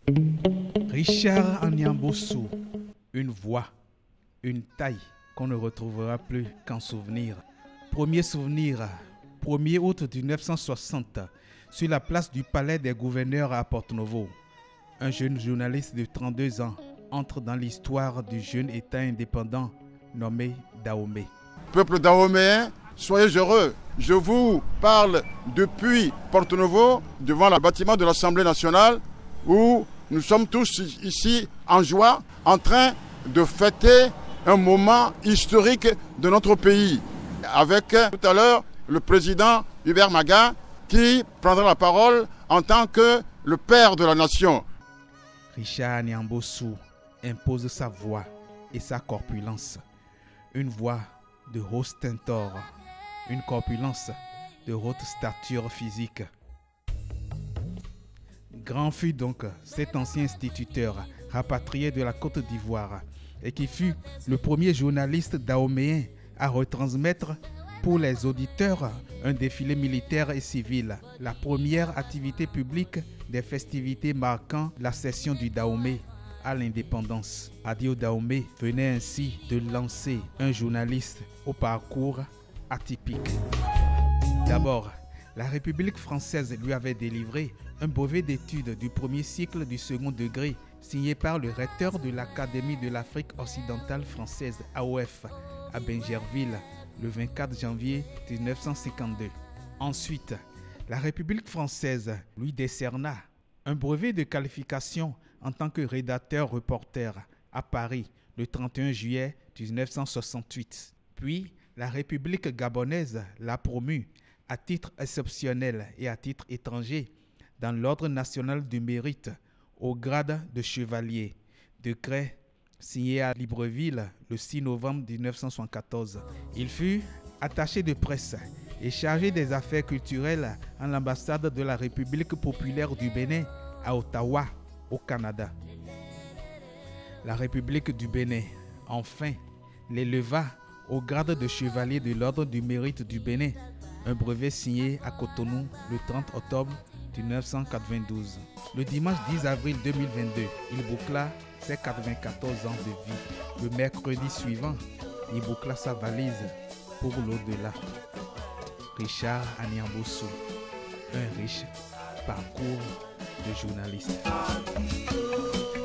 Richard Anyambossou, une voix, une taille qu'on ne retrouvera plus qu'en souvenir. Premier souvenir, 1er août 1960, sur la place du palais des gouverneurs à Porto-Novo. Un jeune journaliste de 32 ans entre dans l'histoire du jeune État indépendant nommé Dahomey. Peuple dahoméen, soyez heureux. Je vous parle depuis Porto-Novo, devant le bâtiment de l'Assemblée nationale, où nous sommes tous ici en joie, en train de fêter un moment historique de notre pays. Avec tout à l'heure le président Hubert Maga qui prendra la parole en tant que le père de la nation. Richard Anyambossou impose sa voix et sa corpulence. Une voix de haut stentor, une corpulence de haute stature physique. Grand fut donc cet ancien instituteur rapatrié de la Côte d'Ivoire et qui fut le premier journaliste dahoméen à retransmettre pour les auditeurs un défilé militaire et civil, la première activité publique des festivités marquant la cession du Dahomey à l'indépendance. Adio Dahomey venait ainsi de lancer un journaliste au parcours atypique. D'abord, la République française lui avait délivré un brevet d'études du premier cycle du second degré signé par le recteur de l'Académie de l'Afrique occidentale française AOF à Bingerville le 24 janvier 1952. Ensuite, la République française lui décerna un brevet de qualification en tant que rédacteur-reporter à Paris le 31 juillet 1968. Puis, la République gabonaise l'a promu à titre exceptionnel et à titre étranger dans l'Ordre national du mérite au grade de chevalier, décret signé à Libreville le 6 novembre 1974. Il fut attaché de presse et chargé des affaires culturelles à l'ambassade de la République populaire du Bénin à Ottawa, au Canada. La République du Bénin, enfin, l'éleva au grade de chevalier de l'Ordre du mérite du Bénin, un brevet signé à Cotonou le 30 octobre 1992. Le dimanche 10 avril 2022, il boucla ses 94 ans de vie. Le mercredi suivant, il boucla sa valise pour l'au-delà. Richard Anyambossou, un riche parcours de journaliste.